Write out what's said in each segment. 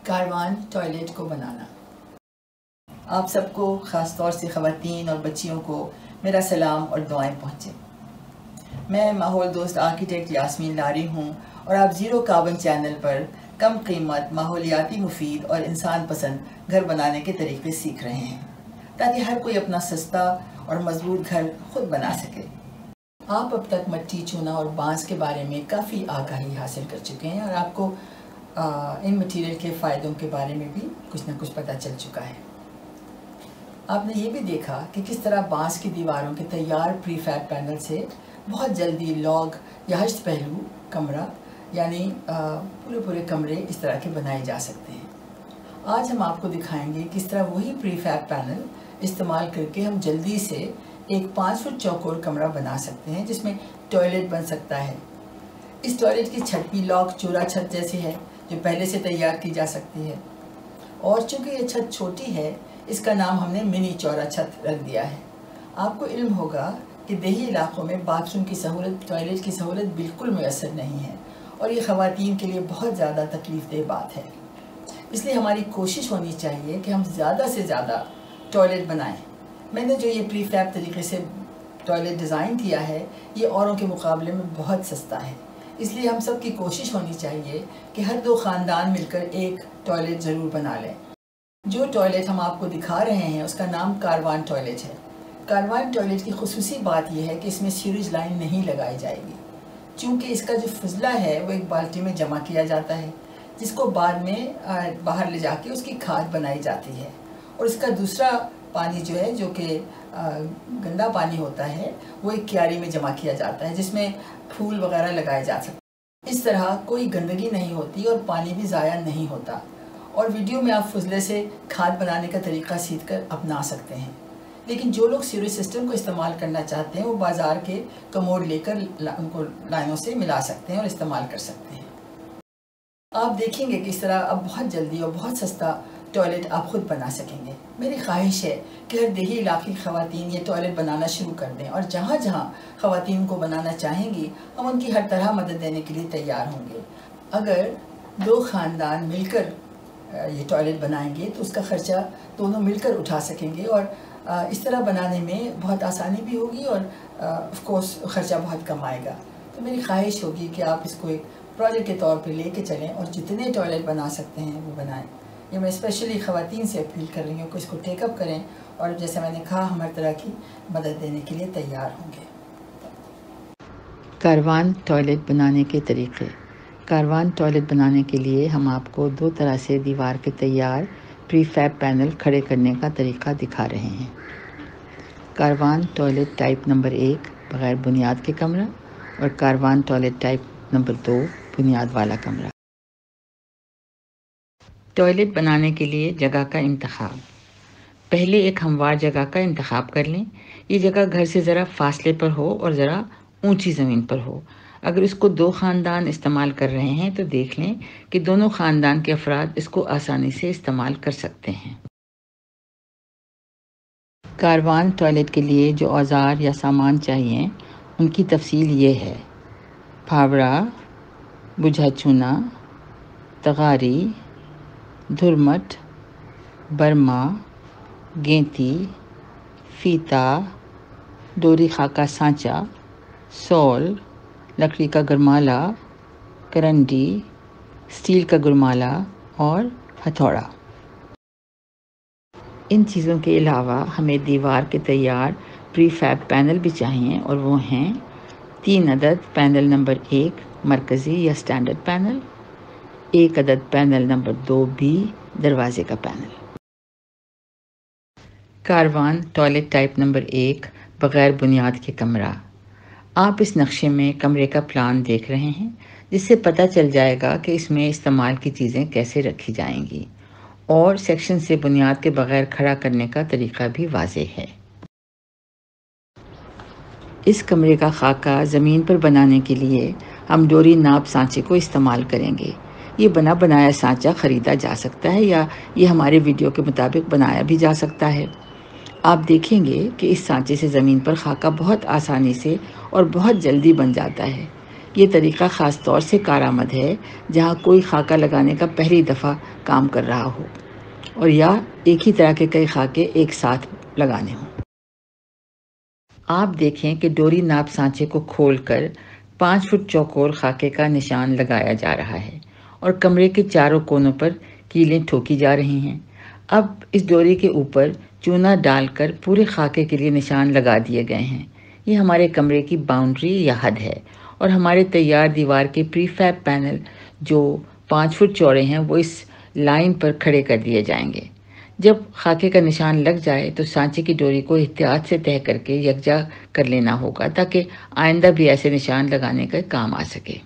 کاروان toilet کو بنانا۔ آپ سب کو، خاص طور سے خواتین اور بچیوں کو میرا سلام اور دعائیں پہنچے۔ میں ماحول دوست آرکیٹیکٹ یاسمین لاری ہوں اور آپ زیرو کاربن چینل پر کم قیمت، ماحولیاتی مفید اور انسان پسند گھر بنانے کے طریقے سیکھ رہے ہیں تاکہ ہر کوئی اپنا سستا اور مضبوط گھر خود بنا سکے۔ آپ اب تک مٹی، چونا اور بانس کے بارے میں کافی آگاہی حاصل کر چکے ہیں اور آپ کو ان مٹیریل کے فائدوں کے بارے میں بھی کچھ نہ کچھ پتہ چل چکا ہے۔ آپ نے یہ بھی دیکھا کہ کس طرح بانس کی دیواروں کے تیار پری فیب پینل سے بہت جلدی لاگ یا ہشت پہلو کمرہ یعنی پورے کمرے اس طرح کے بنائے جا سکتے ہیں۔ آج ہم آپ کو دکھائیں گے کس طرح وہی پری فیب پینل استعمال کر کے ہم جلدی سے ایک 5 فٹ چوکور کمرہ بنا سکتے ہیں جس میں ٹوائلٹ بن سکتا ہے۔ اس ٹوائلٹ کی چھت بھی لاگ چورا چھت جیسی ہے جو پہلے سے تیار کی جا سکتی ہے، اور چونکہ یہ چھت چھوٹی ہے اس کا نام ہم نے منی چورا چھت رکھ دیا ہے۔ آپ کو علم ہوگا کہ دیہی علاقوں میں باتھ روم کی سہولت، ٹوائلٹ کی سہولت بالکل میسر نہیں ہے اور یہ خواتین کے لیے بہت زیادہ تکلیف دہ بات ہے۔ اس لیے ہماری کوشش ہونی چاہیے کہ ہم زیادہ سے زیادہ ٹوائلٹ بنائیں۔ میں نے جو یہ پری فیب طریقے سے ٹوائلٹ ڈیزائن کیا ہے یہ اوروں کے مقابلے میں بہت سستا ہے، اس لیے ہم سب کی کوشش ہونی چاہیے کہ ہر 2 خاندان مل کر ایک ٹوائلٹ ضرور بنا لیں۔ جو ٹوائلٹ ہم آپ کو دکھا رہے ہیں اس کا نام کاروان ٹوائلٹ ہے۔ کاروان ٹوائلٹ کی خصوصی بات یہ ہے کہ اس میں سیوریج لائن نہیں لگائی جائے گی، چونکہ اس کا جو فضلہ ہے وہ ایک بالٹی میں جمع کیا جاتا ہے جس کو بعد میں باہر لے جا کے اس کی کھاد بنائی جاتی ہے، اور اس کا دوسرا پانی جو ہے جو کہ گندا پانی ہوتا ہے وہ ایک کیاری میں جمع کیا جاتا ہے جس میں پھول وغیرہ لگائے جا سکتے ہیں۔ اس طرح کوئی گندگی نہیں ہوتی اور پانی بھی ضائع نہیں ہوتا، اور ویڈیو میں آپ فضلے سے کھاد بنانے کا طریقہ سیکھ کر اپنا سکتے ہیں۔ لیکن جو لوگ سیوریج سسٹم کو استعمال کرنا چاہتے ہیں وہ بازار کے کموڈ لے کر ان کو لائنوں سے ملا سکتے ہیں اور استعمال کر سکتے ہیں۔ آپ دیکھیں گے کہ اس طرح اب بہت جلدی اور بہت سستا ٹوائلٹ آپ خود بنا سکیں گے۔ میری خواہش ہے کہ ہر دیہی علاقے کی خواتین یہ ٹوائلٹ بنانا شروع کر دیں، اور جہاں جہاں خواتین کو بنانا چاہیں گی ہم ان کی ہر طرح مدد دینے کے لیے تیار ہوں گے۔ اگر 2 خاندان مل کر یہ ٹوائلٹ بنائیں گے تو اس کا خرچہ دونوں مل کر اٹھا سکیں گے، اور اس طرح بنانے میں بہت آسانی بھی ہوگی اور آف کورس خرچہ بہت کم آئے گا۔ تو میری خواہش ہوگی کہ آپ اس کو ایک پروجیکٹ کے طور پہ لے کے چلیں اور جتنے ٹوائلٹ بنا سکتے ہیں وہ بنائیں۔ یہ میں اسپیشلی خواتین سے اپیل کر رہی ہوں کہ اس کو ٹیک اپ کریں، اور جیسے میں نے کہا ہم ہر طرح کی مدد دینے کے لیے تیار ہوں گے۔ کاروان ٹوائلٹ بنانے کے طریقے۔ کاروان ٹوائلٹ بنانے کے لیے ہم آپ کو 2 طرح سے دیوار کے تیار پری فیب پینل کھڑے کرنے کا طریقہ دکھا رہے ہیں۔ کاروان ٹوائلٹ ٹائپ نمبر 1 بغیر بنیاد کے کمرہ، اور کاروان ٹوائلٹ ٹائپ نمبر 2 بنیاد والا کمرہ۔ ٹوائلٹ بنانے کے لیے جگہ کا انتخاب۔ پہلے ایک ہموار جگہ کا انتخاب کر لیں۔ یہ جگہ گھر سے ذرا فاصلے پر ہو اور ذرا اونچی زمین پر ہو۔ اگر اس کو 2 خاندان استعمال کر رہے ہیں تو دیکھ لیں کہ دونوں خاندان کے افراد اس کو آسانی سے استعمال کر سکتے ہیں۔ کاروان ٹوائلٹ کے لیے جو اوزار یا سامان چاہیے ان کی تفصیل یہ ہے: پھاوڑا، بجھا چونا، تغاری، دھرمٹ، برما، گینتی، فیتا، ڈوری خاکہ سانچا، سول، لکڑی کا گرمالا، کرنڈی، سٹیل کا گرمالا اور ہتھوڑا۔ ان چیزوں کے علاوہ ہمیں دیوار کے تیار پری فیب پینل بھی چاہیے، اور وہ ہیں 3 عدد پینل نمبر 1 مرکزی یا سٹینڈرڈ پینل، 1 عدد پینل نمبر 2B دروازے کا پینل۔ کاروان ٹوائلٹ ٹائپ نمبر 1 بغیر بنیاد کے کمرہ۔ آپ اس نقشے میں کمرے کا پلان دیکھ رہے ہیں جس سے پتہ چل جائے گا کہ اس میں استعمال کی چیزیں کیسے رکھی جائیں گی، اور سیکشن سے بنیاد کے بغیر کھڑا کرنے کا طریقہ بھی واضح ہے۔ اس کمرے کا خاکہ زمین پر بنانے کے لیے ہم ڈوری ناپ سانچے کو استعمال کریں گے۔ یہ بنا بنایا سانچہ خریدا جا سکتا ہے یا یہ ہمارے ویڈیو کے مطابق بنایا بھی جا سکتا ہے۔ آپ دیکھیں گے کہ اس سانچے سے زمین پر خاکہ بہت آسانی سے اور بہت جلدی بن جاتا ہے، یہ طریقہ خاص طور سے کارآمد ہے جہاں کوئی خاکہ لگانے کا پہلی دفعہ کام کر رہا ہو اور یا ایک ہی طرح کے کئی خاکے ایک ساتھ لگانے ہوں۔ آپ دیکھیں کہ ڈوری ناپ سانچے کو کھول کر 5 فٹ چوکور خاکے کا نشان لگایا جا رہا ہے اور کمرے کے چاروں کونوں پر کیلیں ٹھوکی جا رہی ہیں۔ اب اس ڈوری کے اوپر چونا ڈال کر پورے خاکے کے لیے نشان لگا دیے گئے ہیں۔ یہ ہمارے کمرے کی باؤنڈری یا حد ہے اور ہمارے تیار دیوار کے پری فیب پینل جو 5 فٹ چوڑے ہیں وہ اس لائن پر کھڑے کر دیے جائیں گے۔ جب خاکے کا نشان لگ جائے تو سانچے کی ڈوری کو احتیاط سے طے کر کے یکجا کر لینا ہوگا تاکہ آئندہ بھی ایسے نشان لگانے کا کام آ سکے۔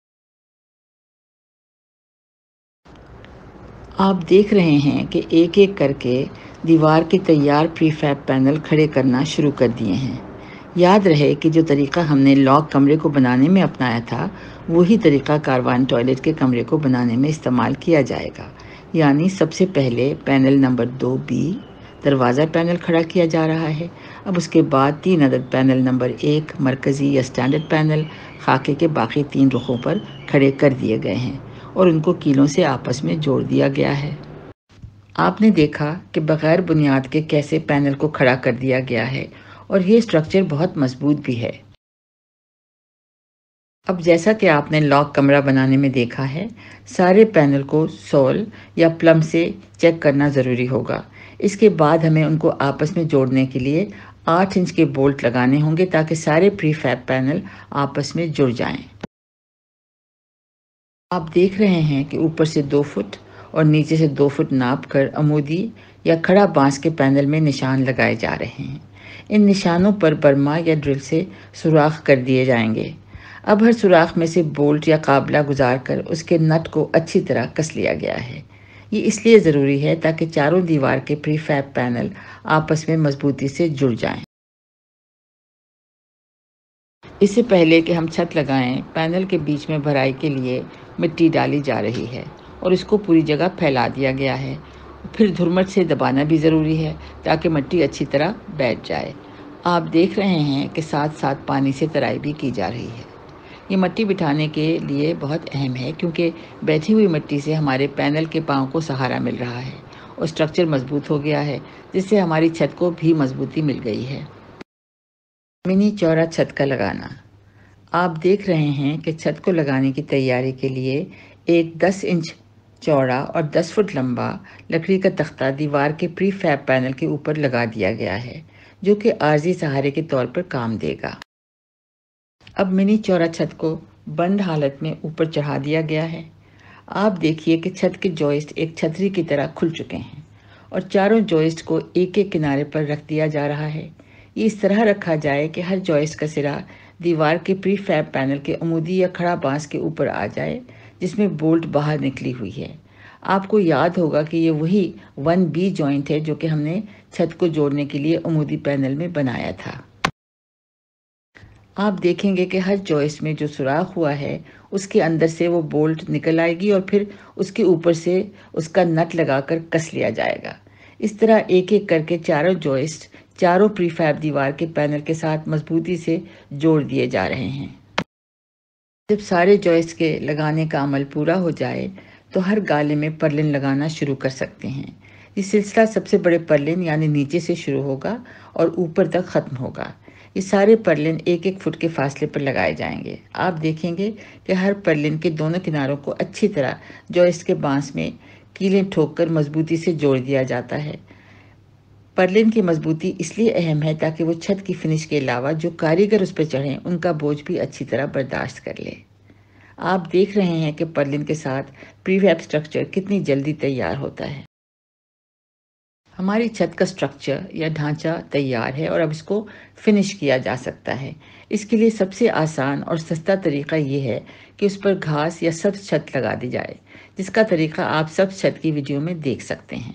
آپ دیکھ رہے ہیں کہ ایک ایک کر کے دیوار کے تیار پری فیب پینل کھڑے کرنا شروع کر دیے ہیں۔ یاد رہے کہ جو طریقہ ہم نے لاک کمرے کو بنانے میں اپنایا تھا وہی طریقہ کاروان ٹوائلٹ کے کمرے کو بنانے میں استعمال کیا جائے گا، یعنی سب سے پہلے پینل نمبر 2B دروازہ پینل کھڑا کیا جا رہا ہے۔ اب اس کے بعد 3 عدد پینل نمبر 1 مرکزی یا سٹینڈرڈ پینل خاکے کے باقی 3 رخوں پر کھڑے کر دیے گئے ہیں اور ان کو کیلوں سے آپس میں جوڑ دیا گیا ہے۔ آپ نے دیکھا کہ بغیر بنیاد کے کیسے پینل کو کھڑا کر دیا گیا ہے اور یہ اسٹرکچر بہت مضبوط بھی ہے۔ اب جیسا کہ آپ نے لاک کمرہ بنانے میں دیکھا ہے، سارے پینل کو سول یا پلم سے چیک کرنا ضروری ہوگا۔ اس کے بعد ہمیں ان کو آپس میں جوڑنے کے لیے 8 انچ کے بولٹ لگانے ہوں گے تاکہ سارے پری فیب پینل آپس میں جڑ جائیں۔ آپ دیکھ رہے ہیں کہ اوپر سے 2 فٹ اور نیچے سے 2 فٹ ناپ کر عمودی یا کھڑا بانس کے پینل میں نشان لگائے جا رہے ہیں۔ ان نشانوں پر برما یا ڈرل سے سوراخ کر دیے جائیں گے۔ اب ہر سوراخ میں سے بولٹ یا قابلہ گزار کر اس کے نٹ کو اچھی طرح کس لیا گیا ہے۔ یہ اس لیے ضروری ہے تاکہ چاروں دیوار کے پری فیب پینل آپس میں مضبوطی سے جڑ جائیں۔ اس سے پہلے کہ ہم چھت لگائیں، پینل کے بیچ میں بھرائی کے لیے مٹی ڈالی جا رہی ہے اور اس کو پوری جگہ پھیلا دیا گیا ہے۔ پھر دھرمٹ سے دبانا بھی ضروری ہے تاکہ مٹی اچھی طرح بیٹھ جائے۔ آپ دیکھ رہے ہیں کہ ساتھ ساتھ پانی سے ترائی بھی کی جا رہی ہے۔ یہ مٹی بٹھانے کے لیے بہت اہم ہے کیونکہ بیٹھی ہوئی مٹی سے ہمارے پینل کے پاؤں کو سہارا مل رہا ہے اور اسٹرکچر مضبوط ہو گیا ہے، جس سے ہماری چھت کو بھی مضبوطی مل گئی ہے۔ منی چوڑا چھت کا لگانا۔ آپ دیکھ رہے ہیں کہ چھت کو لگانے کی تیاری کے لیے ایک 10 انچ چوڑا اور 10 فٹ لمبا لکڑی کا تختہ دیوار کے پری فیب پینل کے اوپر لگا دیا گیا ہے، جو کہ عارضی سہارے کے طور پر کام دے گا۔ اب منی چوڑا چھت کو بند حالت میں اوپر چڑھا دیا گیا ہے۔ آپ دیکھیے کہ چھت کے جوئسٹ ایک چھتری کی طرح کھل چکے ہیں اور چاروں جوئسٹ کو ایک ایک کنارے پر رکھ دیا جا رہا ہے۔ یہ اس طرح رکھا جائے کہ ہر جوئسٹ کا سرا دیوار کے پری فیب پینل کے عمودی یا کھڑا بانس کے اوپر آ جائے جس میں بولٹ باہر نکلی ہوئی ہے۔ آپ کو یاد ہوگا کہ یہ وہی 1B جوائنٹ ہے جو کہ ہم نے چھت کو جوڑنے کے لیے عمودی پینل میں بنایا تھا۔ آپ دیکھیں گے کہ ہر جوئسٹ میں جو سوراخ ہوا ہے اس کے اندر سے وہ بولٹ نکل آئے گی اور پھر اس کے اوپر سے اس کا نٹ لگا کر کس لیا جائے گا۔ اس طرح ایک ایک کر کے چاروں جوئسٹ چاروں پری فیب دیوار کے پینل کے ساتھ مضبوطی سے جوڑ دیے جا رہے ہیں۔ جب سارے جوئسٹ کے لگانے کا عمل پورا ہو جائے تو ہر گالے میں پرلن لگانا شروع کر سکتے ہیں۔ یہ سلسلہ سب سے بڑے پرلن یعنی نیچے سے شروع ہوگا اور اوپر تک ختم ہوگا۔ یہ سارے پرلن 1-1 فٹ کے فاصلے پر لگائے جائیں گے۔ آپ دیکھیں گے کہ ہر پرلن کے دونوں کناروں کو اچھی طرح جوئسٹ کے بانس میں کیلیں ٹھوک کر مضبوطی سے جوڑ دیا جاتا ہے۔ پرلن کی مضبوطی اس لیے اہم ہے تاکہ وہ چھت کی فنش کے علاوہ جو کاریگر اس پر چڑھیں ان کا بوجھ بھی اچھی طرح برداشت کر لے۔ آپ دیکھ رہے ہیں کہ پرلن کے ساتھ پری فیب سٹرکچر کتنی جلدی تیار ہوتا ہے۔ ہماری چھت کا سٹرکچر یا ڈھانچہ تیار ہے اور اب اس کو فنش کیا جا سکتا ہے۔ اس کے لیے سب سے آسان اور سستا طریقہ یہ ہے کہ اس پر گھاس یا سبز چھت لگا دی جائے، جس کا طریقہ آپ سبز چھت کی ویڈیو میں دیکھ سکتے ہیں۔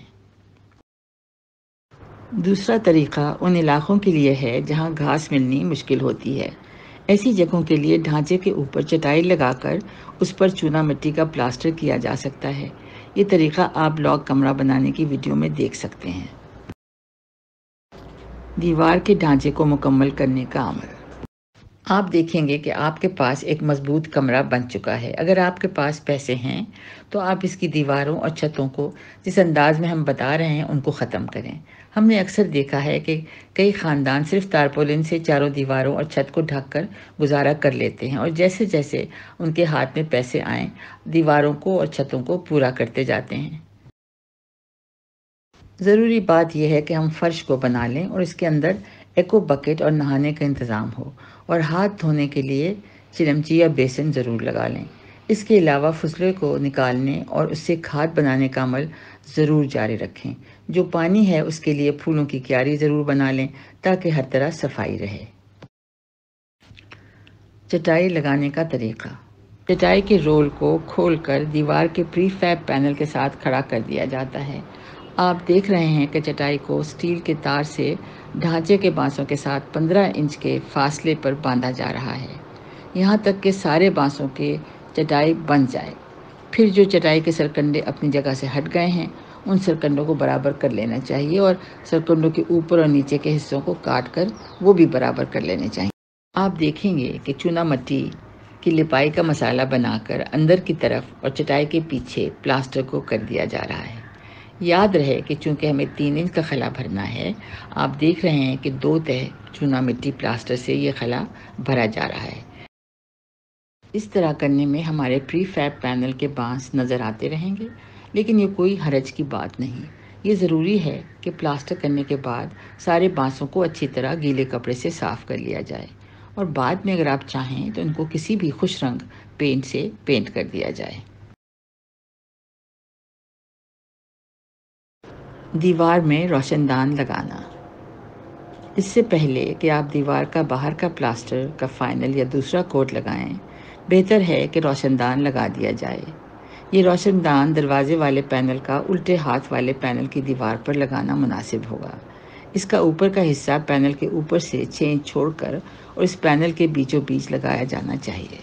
دوسرا طریقہ ان علاقوں کے لیے ہے جہاں گھاس ملنی مشکل ہوتی ہے۔ ایسی جگہوں کے لیے ڈھانچے کے اوپر چٹائی لگا کر اس پر چونا مٹی کا پلاسٹر کیا جا سکتا ہے۔ یہ طریقہ آپ لاک کمرہ بنانے کی ویڈیو میں دیکھ سکتے ہیں۔ دیوار کے ڈھانچے کو مکمل کرنے کا عمل۔ آپ دیکھیں گے کہ آپ کے پاس ایک مضبوط کمرہ بن چکا ہے۔ اگر آپ کے پاس پیسے ہیں تو آپ اس کی دیواروں اور چھتوں کو جس انداز میں ہم بتا رہے ہیں ان کو ختم کریں۔ ہم نے اکثر دیکھا ہے کہ کئی خاندان صرف تارپولن سے چاروں دیواروں اور چھت کو ڈھک کر گزارا کر لیتے ہیں، اور جیسے جیسے ان کے ہاتھ میں پیسے آئیں دیواروں کو اور چھتوں کو پورا کرتے جاتے ہیں۔ ضروری بات یہ ہے کہ ہم فرش کو بنا لیں اور اس کے اندر ایکو بکٹ اور نہانے کا انتظام ہو، اور ہاتھ دھونے کے لیے چلمچی یا بیسن ضرور لگا لیں۔ اس کے علاوہ فضلے کو نکالنے اور اس سے کھاد بنانے کا عمل ضرور جاری رکھیں۔ جو پانی ہے اس کے لیے پھولوں کی کیاری ضرور بنا لیں تاکہ ہر طرح صفائی رہے۔ چٹائی لگانے کا طریقہ۔ چٹائی کے رول کو کھول کر دیوار کے پری فیب پینل کے ساتھ کھڑا کر دیا جاتا ہے۔ آپ دیکھ رہے ہیں کہ چٹائی کو سٹیل کے تار سے ڈھانچے کے بانسوں کے ساتھ 15 انچ کے فاصلے پر باندھا جا رہا ہے، یہاں تک کہ سارے بانسوں کے چٹائی بن جائے۔ پھر جو چٹائی کے سرکنڈے اپنی جگہ سے ہٹ گئے ہیں ان سرکنڈوں کو برابر کر لینا چاہیے، اور سرکنڈوں کے اوپر اور نیچے کے حصوں کو کاٹ کر وہ بھی برابر کر لینے چاہیے۔ آپ دیکھیں گے کہ چونا مٹی کی لپائی کا مسالہ بنا کر اندر کی طرف اور چٹائی کے پیچھے پلاسٹر کو کر دیا جا رہا ہے۔ یاد رہے کہ چونکہ ہمیں 3 انچ کا خلا بھرنا ہے، آپ دیکھ رہے ہیں کہ 2 تہہ چونا مٹی پلاسٹر سے یہ خلا بھرا جا رہا ہے۔ اس طرح کرنے میں ہمارے پری فیب پینل کے بانس نظر آتے رہیں گے، لیکن یہ کوئی حرج کی بات نہیں۔ یہ ضروری ہے کہ پلاسٹر کرنے کے بعد سارے بانسوں کو اچھی طرح گیلے کپڑے سے صاف کر لیا جائے، اور بعد میں اگر آپ چاہیں تو ان کو کسی بھی خوش رنگ پینٹ سے پینٹ کر دیا جائے۔ دیوار میں روشن دان لگانا۔ اس سے پہلے کہ آپ دیوار کا باہر کا پلاسٹر کا فائنل یا دوسرا کوٹ لگائیں، بہتر ہے کہ روشن دان لگا دیا جائے۔ یہ روشن دان دروازے والے پینل کا الٹے ہاتھ والے پینل کی دیوار پر لگانا مناسب ہوگا۔ اس کا اوپر کا حصہ پینل کے اوپر سے 6 انچ چھوڑ کر اور اس پینل کے بیچوں بیچ لگایا جانا چاہیے۔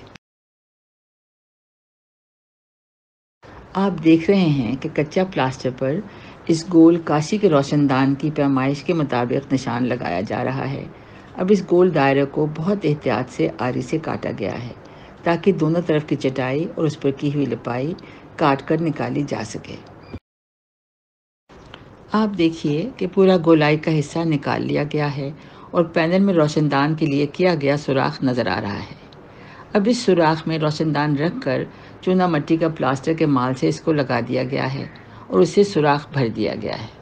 آپ دیکھ رہے ہیں کہ کچا پلاسٹر پر اس گول کاشی کے روشن دان کی پیمائش کے مطابق نشان لگایا جا رہا ہے۔ اب اس گول دائرے کو بہت احتیاط سے آری سے کاٹا گیا ہے تاکہ دونوں طرف کی چٹائی اور اس پر کی ہوئی لپائی کاٹ کر نکالی جا سکے۔ آپ دیکھیے کہ پورا گولائی کا حصہ نکال لیا گیا ہے اور پینل میں روشن دان کے لیے کیا گیا سوراخ نظر آ رہا ہے۔ اب اس سوراخ میں روشن دان رکھ کر چونا مٹی کا پلاسٹر کے مال سے اس کو لگا دیا گیا ہے اور اسے سوراخ بھر دیا گیا ہے۔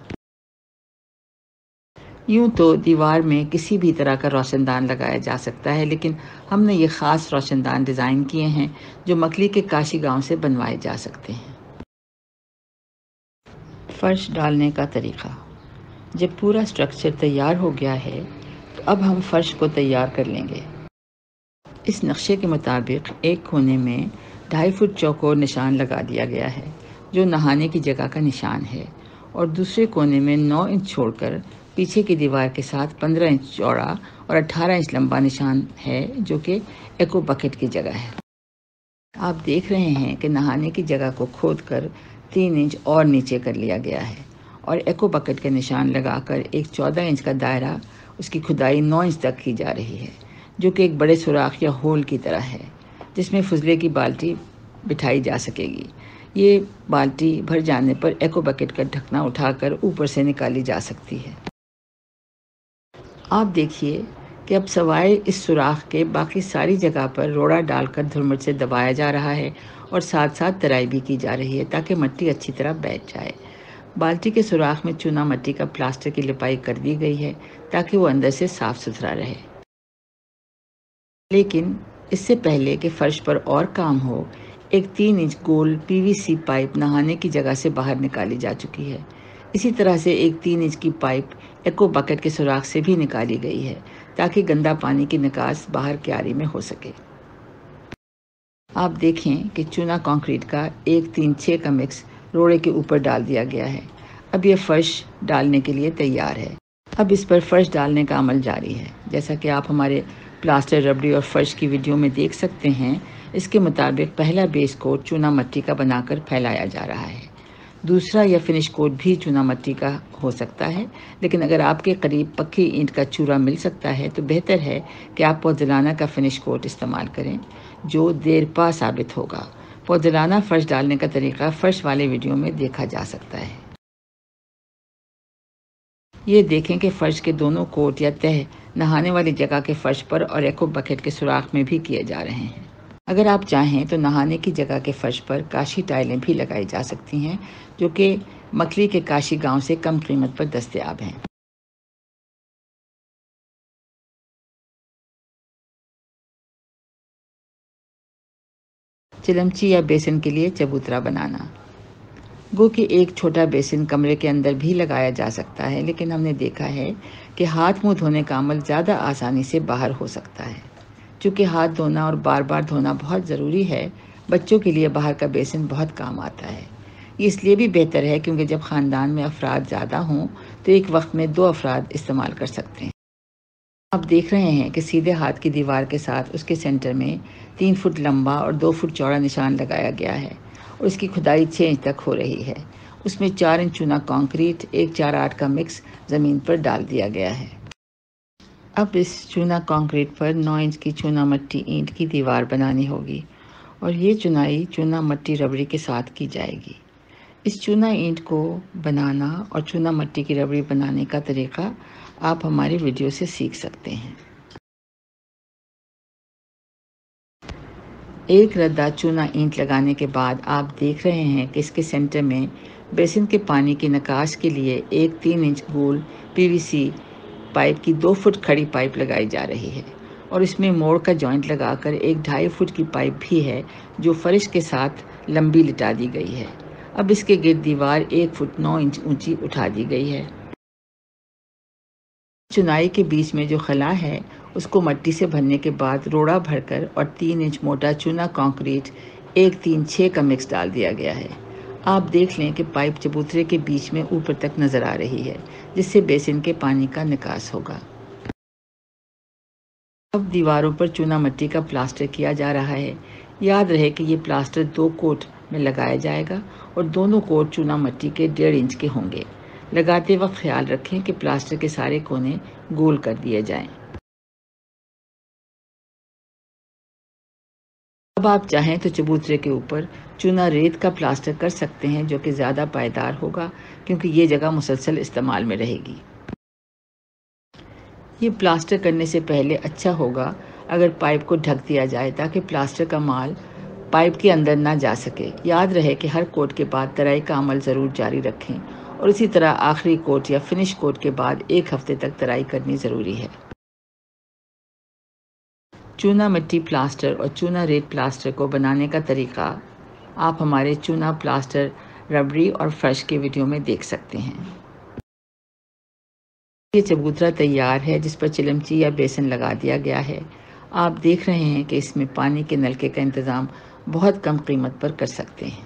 یوں تو دیوار میں کسی بھی طرح کا روشن دان لگایا جا سکتا ہے، لیکن ہم نے یہ خاص روشن دان ڈیزائن کیے ہیں جو مکلی کے کاشی گاؤں سے بنوائے جا سکتے ہیں۔ فرش ڈالنے کا طریقہ۔ جب پورا سٹرکچر تیار ہو گیا ہے تو اب ہم فرش کو تیار کر لیں گے۔ اس نقشے کے مطابق ایک کونے میں 2.5 فٹ چوکور نشان لگا دیا گیا ہے جو نہانے کی جگہ کا نشان ہے، اور دوسرے کونے میں 9 انچ چھوڑ کر پیچھے کی دیوار کے ساتھ 15 انچ چوڑا اور 18 انچ لمبا نشان ہے جو کہ ایکو بکٹ کی جگہ ہے۔ آپ دیکھ رہے ہیں کہ نہانے کی جگہ کو کھود کر 3 انچ اور نیچے کر لیا گیا ہے، اور ایکو بکٹ کا نشان لگا کر ایک 14 انچ کا دائرہ اس کی کھدائی 9 انچ تک کی جا رہی ہے، جو کہ ایک بڑے سوراخ یا ہول کی طرح ہے جس میں فضلے کی بالٹی بٹھائی جا سکے گی۔ یہ بالٹی بھر جانے پر ایکو بکٹ کا ڈھکنا اٹھا کر اوپر سے نکالی جا سکتی ہے۔ آپ دیکھیے کہ اب سوائے اس سوراخ کے باقی ساری جگہ پر روڑا ڈال کر دھرمٹ سے دبایا جا رہا ہے اور ساتھ ساتھ ترائی بھی کی جا رہی ہے تاکہ مٹی اچھی طرح بیٹھ جائے۔ بالٹی کے سوراخ میں چونا مٹی کا پلاسٹر کی لپائی کر دی گئی ہے تاکہ وہ اندر سے صاف ستھرا رہے۔ لیکن اس سے پہلے کہ فرش پر اور کام ہو، ایک 3 انچ گول PVC پائپ نہانے کی جگہ سے باہر نکالی جا چکی ہے۔ اسی طرح سے ایک 3 انچ کی پائپ ایکو بکٹ کے سوراخ سے بھی نکالی گئی ہے تاکہ گندا پانی کی نکاس باہر کیاری میں ہو سکے۔ آپ دیکھیں کہ چونا کنکریٹ کا 1-3-6 کا مکس روڑے کے اوپر ڈال دیا گیا ہے۔ اب یہ فرش ڈالنے کے لیے تیار ہے۔ اب اس پر فرش ڈالنے کا عمل جاری ہے۔ جیسا کہ آپ ہمارے پلاسٹر، ربڑی اور فرش کی ویڈیو میں دیکھ سکتے ہیں، اس کے مطابق پہلا بیس کوٹ چونا مٹی کا بنا کر پھیلایا جا رہا ہے۔ दूसरा या फिनिश कोट भी चूना मट्टी का हो सकता है, लेकिन अगर आपके करीब पक्की ईंट का चूरा मिल सकता है तो बेहतर है कि आप पोर्ज़लाना का फिनिश कोट इस्तेमाल करें, जो देरपा साबित होगा। पोर्ज़लाना फर्श डालने का तरीका फर्श वाले वीडियो में देखा जा सकता है। ये देखें कि फ़र्श के दोनों कोट या तह नहाने वाली जगह के फ़र्श पर और एको बकेट के सुराख में भी किए जा रहे हैं। अगर आप चाहें तो नहाने की जगह के फ़र्श पर काशी टाइलें भी लगाई जा सकती हैं, जो कि मकली के काशी गांव से कम कीमत पर दस्तयाब हैं। चिलमची या बेसिन के लिए चबूतरा बनाना। गो कि एक छोटा बेसिन कमरे के अंदर भी लगाया जा सकता है, लेकिन हमने देखा है कि हाथ मुंह धोने का अमल ज़्यादा आसानी से बाहर हो सकता है। चूँकि हाथ धोना और बार बार धोना बहुत ज़रूरी है, बच्चों के लिए बाहर का बेसिन बहुत काम आता है। ये इसलिए भी बेहतर है क्योंकि जब ख़ानदान में अफराद ज़्यादा हों तो एक वक्त में 2 अफराद इस्तेमाल कर सकते हैं। आप देख रहे हैं कि सीधे हाथ की दीवार के साथ उसके सेंटर में 3 फुट लंबा और 2 फुट चौड़ा निशान लगाया गया है और इसकी खुदाई 6 इंच तक हो रही है। उसमें 4 इंच चूना कंक्रीट 1-4-8 का मिक्स ज़मीन पर डाल दिया गया है। अब इस चूना कंक्रीट पर 9 इंच की चूना मट्टी ईंट की दीवार बनानी होगी और ये चुनाई चूना मट्टी रबड़ी के साथ की जाएगी। इस चूना ईंट को बनाना और चूना मट्टी की रबड़ी बनाने का तरीका आप हमारी वीडियो से सीख सकते हैं। एक रद्दा चूना ईंट लगाने के बाद आप देख रहे हैं कि इसके सेंटर में बेसिन के पानी की निकास के लिए एक 3 इंच गोल पीवीसी पाइप की 2 फुट खड़ी पाइप लगाई जा रही है और इसमें मोड़ का जॉइंट लगाकर एक 2.5 फुट की पाइप भी है जो फर्श के साथ लंबी लिटा दी गई है। अब इसके गिर्द दीवार 1 फुट 9 इंच ऊंची उठा दी गई है। चुनाई के बीच में जो खला है उसको मट्टी से भरने के बाद रोड़ा भरकर और 3 इंच मोटा चूना कंक्रीट 1-3-6 का मिक्स डाल दिया गया है। आप देख लें कि पाइप चबूतरे के बीच में ऊपर तक नजर आ रही है, जिससे बेसिन के पानी का निकास होगा। अब दीवारों पर चूना मट्टी का प्लास्टर किया जा रहा है। याद रहे कि ये प्लास्टर 2 कोट में लगाया जाएगा और दोनों कोट चूना मट्टी के 1.5 इंच के होंगे। लगाते वक्त ख्याल रखें कि प्लास्टर के सारे कोने गोल कर दिए जाएं। अब आप चाहें तो चबूतरे के ऊपर चूना रेत का प्लास्टर कर सकते हैं, जो कि ज़्यादा पायदार होगा क्योंकि ये जगह मुसलसल इस्तेमाल में रहेगी। ये प्लास्टर करने से पहले अच्छा होगा अगर पाइप को ढक दिया जाए ताकि प्लास्टर का माल पाइप के अंदर ना जा सके। याद रहे कि हर कोट के बाद तराई का अमल ज़रूर जारी रखें और इसी तरह आखिरी कोट या फिनिश कोट के बाद 1 हफ्ते तक तराई करनी ज़रूरी है। चूना मिट्टी प्लास्टर और चूना रेत प्लास्टर को बनाने का तरीका आप हमारे चूना प्लास्टर रबड़ी और फर्श के वीडियो में देख सकते हैं। ये चबूतरा तैयार है जिस पर चिलमची या बेसन लगा दिया गया है। आप देख रहे हैं कि इसमें पानी के नलके का इंतज़ाम बहुत कम कीमत पर कर सकते हैं।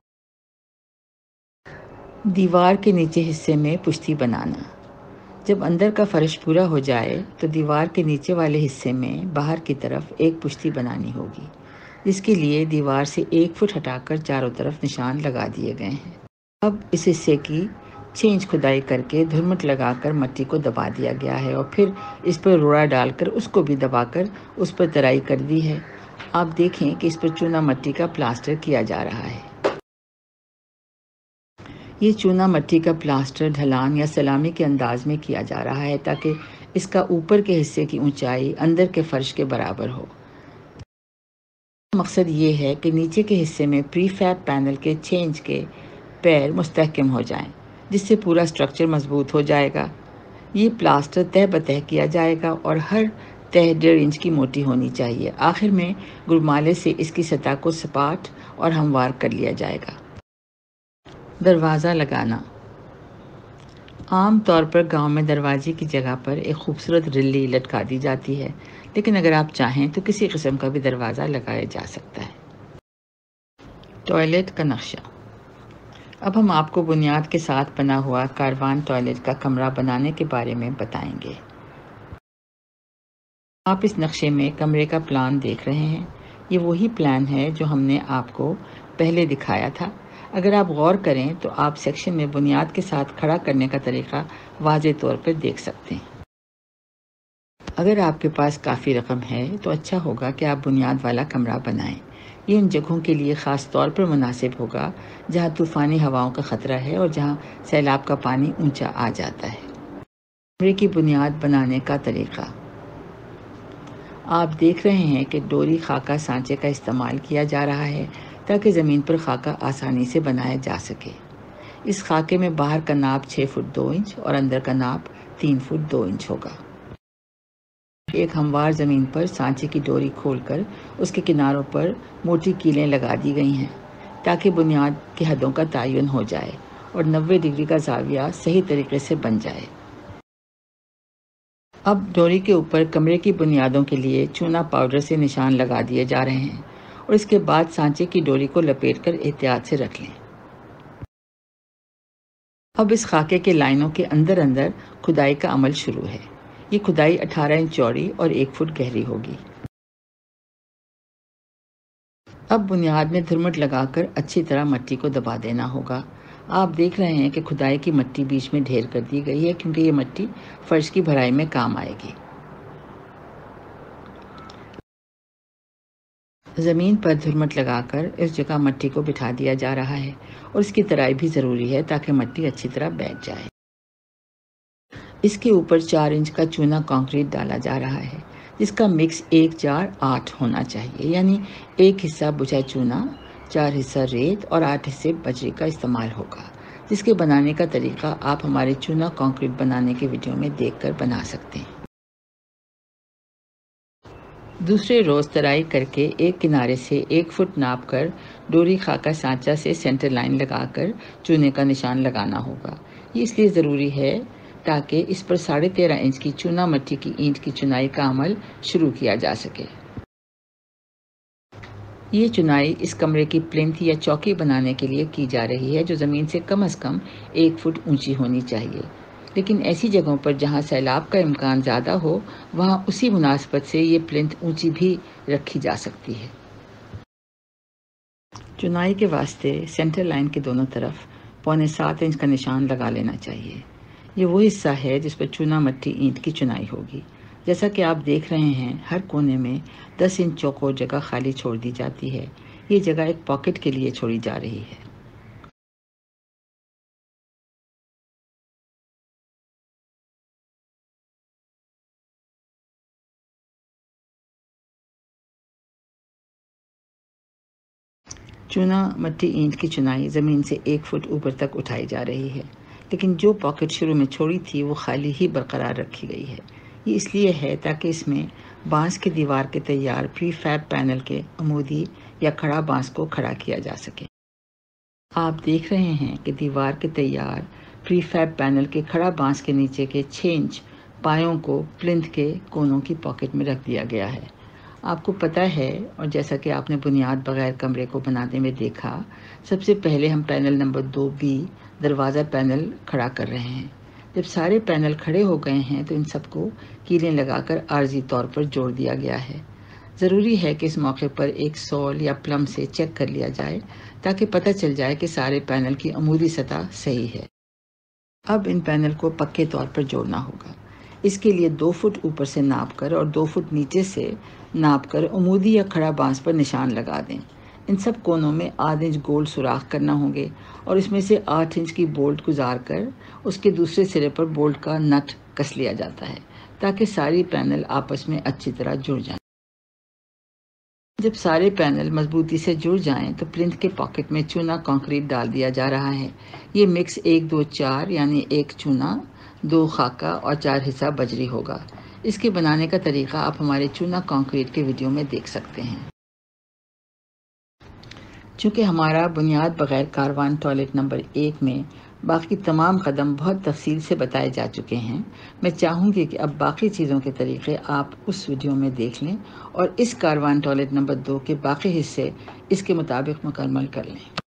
दीवार के नीचे हिस्से में पुश्ती बनाना। जब अंदर का फर्श पूरा हो जाए तो दीवार के नीचे वाले हिस्से में बाहर की तरफ एक पुश्ती बनानी होगी, जिसके लिए दीवार से 1 फुट हटाकर चारों तरफ निशान लगा दिए गए हैं। अब इस हिस्से की 6 इंच खुदाई करके धुरमट लगाकर मट्टी को दबा दिया गया है और फिर इस पर रोड़ा डालकर उसको भी दबाकर उस पर तराई कर दी है। आप देखें कि इस पर चूना मट्टी का प्लास्टर किया जा रहा है। ये चूना मट्टी का प्लास्टर ढलान या सलामी के अंदाज में किया जा रहा है ताकि इसका ऊपर के हिस्से की ऊंचाई अंदर के फर्श के बराबर हो। मकसद ये है कि नीचे के हिस्से में प्रीफैब पैनल के 6 इंच के पैर मुस्तहकम हो जाएं, जिससे पूरा स्ट्रक्चर मजबूत हो जाएगा। ये प्लास्टर तह बतह किया जाएगा और हर तह 1.5 इंच की मोटी होनी चाहिए। आखिर में गुरमाले से इसकी सतह को सपाट और हमवार कर लिया जाएगा। दरवाज़ा लगाना। आम तौर पर गांव में दरवाजे की जगह पर एक खूबसूरत रिल्ली लटका दी जाती है, लेकिन अगर आप चाहें तो किसी किस्म का भी दरवाज़ा लगाया जा सकता है। टॉयलेट का नक्शा। अब हम आपको बुनियाद के साथ बना हुआ कारवान टॉयलेट का कमरा बनाने के बारे में बताएंगे। आप इस नक्शे में कमरे का प्लान देख रहे हैं। ये वही प्लान है जो हमने आपको पहले दिखाया था। اگر آپ غور کریں تو آپ سیکشن میں بنیاد کے ساتھ کھڑا کرنے کا طریقہ واضح طور پر دیکھ سکتے ہیں۔ اگر آپ کے پاس کافی رقم ہے تو اچھا ہوگا کہ آپ بنیاد والا کمرہ بنائیں۔ یہ ان جگہوں کے لیے خاص طور پر مناسب ہوگا جہاں طوفانی ہواؤں کا خطرہ ہے اور جہاں سیلاب کا پانی اونچا آ جاتا ہے۔ کمرے کی بنیاد بنانے کا طریقہ۔ آپ دیکھ رہے ہیں کہ ڈوری خاکہ سانچے کا استعمال کیا جا رہا ہے تاکہ زمین پر خاکہ آسانی سے بنایا جا سکے۔ اس خاکے میں باہر کا ناپ 6 فٹ 2 انچ اور اندر کا ناپ 3 فٹ 2 انچ ہوگا۔ ایک ہموار زمین پر سانچے کی ڈوری کھول کر اس کے کناروں پر موٹی کیلیں لگا دی گئی ہیں تاکہ بنیاد کی حدوں کا تعین ہو جائے اور 90 ڈگری کا زاویہ صحیح طریقے سے بن جائے۔ اب ڈوری کے اوپر کمرے کی بنیادوں کے لیے چونا پاؤڈر سے نشان لگا دیے جا رہے ہیں اور اس کے بعد سانچے کی ڈوری کو لپیٹ کر احتیاط سے رکھ لیں۔ اب اس خاکے کے لائنوں کے اندر کھدائی کا عمل شروع ہے۔ یہ کھدائی 18 انچ چوڑی اور 1 فٹ گہری ہوگی۔ اب بنیاد میں دھرمٹ لگا کر اچھی طرح مٹی کو دبا دینا ہوگا۔ آپ دیکھ رہے ہیں کہ کھدائی کی مٹی بیچ میں ڈھیر کر دی گئی ہے کیونکہ یہ مٹی فرش کی بھرائی میں کام آئے گی۔ زمین پر دھرمٹ لگا کر اس جگہ مٹی کو بٹھا دیا جا رہا ہے اور اس کی ترائی بھی ضروری ہے تاکہ مٹی اچھی طرح بیٹھ جائے۔ اس کے اوپر 4 انچ کا چونا کانکریٹ ڈالا جا رہا ہے جس کا مکس 1-4-8 ہونا چاہیے، یعنی 1 حصہ بجھا چونا، 4 حصہ ریت اور 8 حصے بجری کا استعمال ہوگا، جس کے بنانے کا طریقہ آپ ہمارے چونا کانکریٹ بنانے کے ویڈیو میں دیکھ کر بنا سکتے ہیں۔ دوسرے روز ترائی کر کے ایک کنارے سے 1 فٹ ناپ کر ڈوری خاکہ سانچہ سے سینٹر لائن لگا کر چونے کا نشان لگانا ہوگا۔ یہ اس لیے ضروری ہے تاکہ اس پر 13.5 انچ کی چونا مٹی کی اینٹ کی چنائی کا عمل شروع کیا جا سکے۔ یہ چنائی اس کمرے کی پلنتھ یا چوکی بنانے کے لیے کی جا رہی ہے جو زمین سے کم از کم 1 فٹ اونچی ہونی چاہیے، لیکن ایسی جگہوں پر جہاں سیلاب کا امکان زیادہ ہو وہاں اسی مناسبت سے یہ پلنتھ اونچی بھی رکھی جا سکتی ہے۔ چنائی کے واسطے سینٹر لائن کے دونوں طرف 6.25 انچ کا نشان لگا لینا چاہیے۔ یہ وہ حصہ ہے جس پر چونا مٹی اینٹ کی چنائی ہوگی۔ جیسا کہ آپ دیکھ رہے ہیں ہر کونے میں 10 انچ چوکور جگہ خالی چھوڑ دی جاتی ہے۔ یہ جگہ ایک پاکٹ کے لیے چھوڑی جا رہی ہے۔ چونا مٹی اینٹ کی چنائی زمین سے 1 فٹ اوپر تک اٹھائی جا رہی ہے، لیکن جو پاکٹ شروع میں چھوڑی تھی وہ خالی ہی برقرار رکھی گئی ہے۔ یہ اس لیے ہے تاکہ اس میں بانس کی دیوار کے تیار پری فیب پینل کے عمودی یا کھڑا بانس کو کھڑا کیا جا سکے۔ آپ دیکھ رہے ہیں کہ دیوار کے تیار پری فیب پینل کے کھڑا بانس کے نیچے کے 6 انچ پایوں کو پلنتھ کے کونوں کی پاکٹ میں رکھ دیا گیا ہے۔ آپ کو پتہ ہے، اور جیسا کہ آپ نے بنیاد بغیر کمرے کو بنانے میں دیکھا، سب سے پہلے ہم پینل نمبر 2B دروازہ پینل کھڑا کر رہے ہیں۔ جب سارے پینل کھڑے ہو گئے ہیں تو ان سب کو کیلیں لگا کر عارضی طور پر جوڑ دیا گیا ہے۔ ضروری ہے کہ اس موقع پر ایک سول یا پلم سے چیک کر لیا جائے تاکہ پتہ چل جائے کہ سارے پینل کی عمودی سطح صحیح ہے۔ اب ان پینل کو پکے طور پر جوڑنا ہوگا۔ اس کے لیے 2 فٹ اوپر سے ناپ کر اور 2 فٹ نیچے سے ناپ کر عمودی یا کھڑا بانس پر نشان لگا دیں۔ ان سب کونوں میں 8 انچ گول سوراخ کرنا ہوں گے اور اس میں سے 8 انچ کی بولٹ گزار کر اس کے دوسرے سرے پر بولٹ کا نٹ کس لیا جاتا ہے تاکہ ساری پینل آپس میں اچھی طرح جڑ جائیں۔ جب سارے پینل مضبوطی سے جڑ جائیں تو پلنتھ کے پاکٹ میں چونا کانکریٹ ڈال دیا جا رہا ہے۔ یہ مکس 1-2-4 یعنی 1 چونا، 2 خاکہ اور 4 حصہ بجری ہوگا۔ اس کے بنانے کا طریقہ آپ ہمارے چونا کانکریٹ کے ویڈیو میں دیکھ سکتے ہیں۔ چونکہ ہمارا بنیاد بغیر کاروان ٹوائلٹ نمبر 1 میں باقی تمام قدم بہت تفصیل سے بتائے جا چکے ہیں، میں چاہوں گی کہ اب باقی چیزوں کے طریقے آپ اس ویڈیو میں دیکھ لیں اور اس کاروان ٹوائلٹ نمبر 2 کے باقی حصے اس کے مطابق مکمل کر لیں۔